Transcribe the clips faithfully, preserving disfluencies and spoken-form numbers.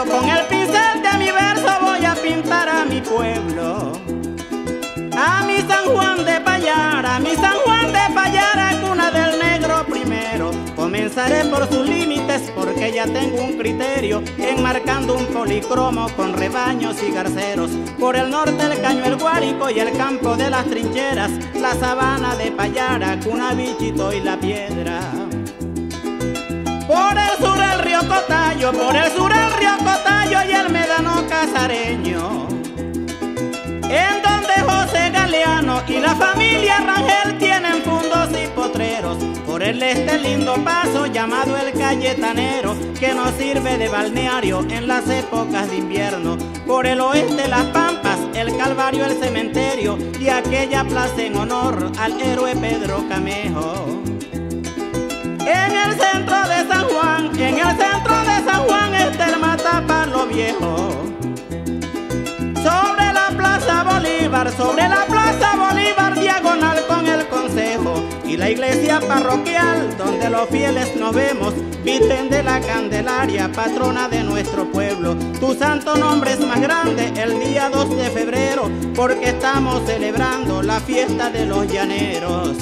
yo con el pincel de mi verso voy a pintar a mi pueblo, a mi San Juan de Payara, a mi San Juan de Payara, cuna del negro primero. Comenzaré por sus límites porque ya tengo un criterio, enmarcando un policromo con rebaños y garceros. Por el norte el Caño, el Guárico y el campo de las trincheras, la sabana de Payara, cuna Bichito y la piedra. Por el sur el río Cotayo, por el sur el río Cotayo y el médano casareño, en donde José Galeano y la familia Rangel tienen fundos y potreros. Por el este lindo paso llamado el Cayetanero, que nos sirve de balneario en las épocas de invierno. Por el oeste las Pampas, el Calvario, el cementerio y aquella plaza en honor al héroe Pedro Camejo. En el centro de San Juan, en el centro de San Juan está el Matapalo Viejo. Sobre la Plaza Bolívar, sobre la Plaza Bolívar, diagonal con el Consejo y la iglesia parroquial donde los fieles nos vemos, Virgen de la Candelaria, patrona de nuestro pueblo. Tu santo nombre es más grande el día dos de febrero, porque estamos celebrando la fiesta de los llaneros.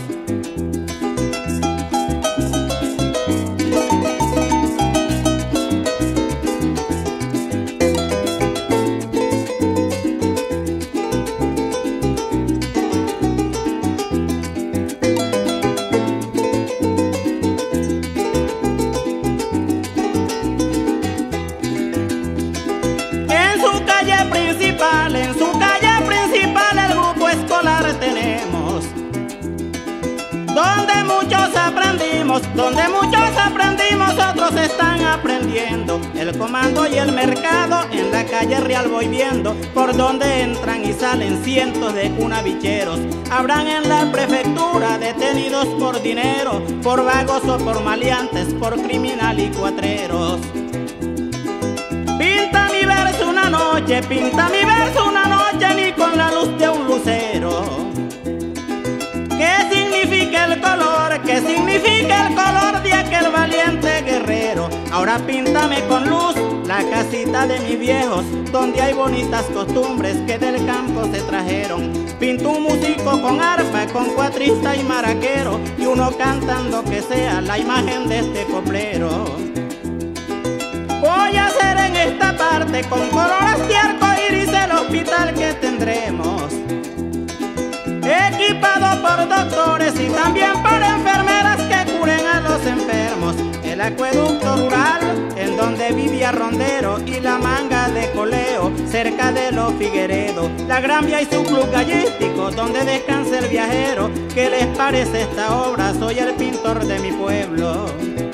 En su calle principal el grupo escolar tenemos, donde muchos aprendimos, donde muchos aprendimos, otros están aprendiendo. El comando y el mercado en la calle Real voy viendo, por donde entran y salen cientos de cunabicheros. Habrán en la prefectura detenidos por dinero, por vagos o por maleantes, por criminal y cuatreros. Pinta mi verso una noche, pinta mi verso una noche, ni con la luz de un lucero. ¿Qué significa el color? ¿Qué significa el color de aquel valiente guerrero? Ahora píntame con luz la casita de mis viejos, donde hay bonitas costumbres que del campo se trajeron. Pinto un músico con arpa, con cuatrista y maraquero, y uno cantando que sea la imagen de este coplero. Voy a hacer en esta parte con colores de arco iris el hospital que tendremos, equipado por doctores y también por enfermeras que curen a los enfermos. El acueducto rural en donde vivía Rondero y la manga de Coleo cerca de los Figueredo, la Gran Vía y su club gallístico donde descansa el viajero. ¿Qué les parece esta obra? Soy el pintor de mi pueblo.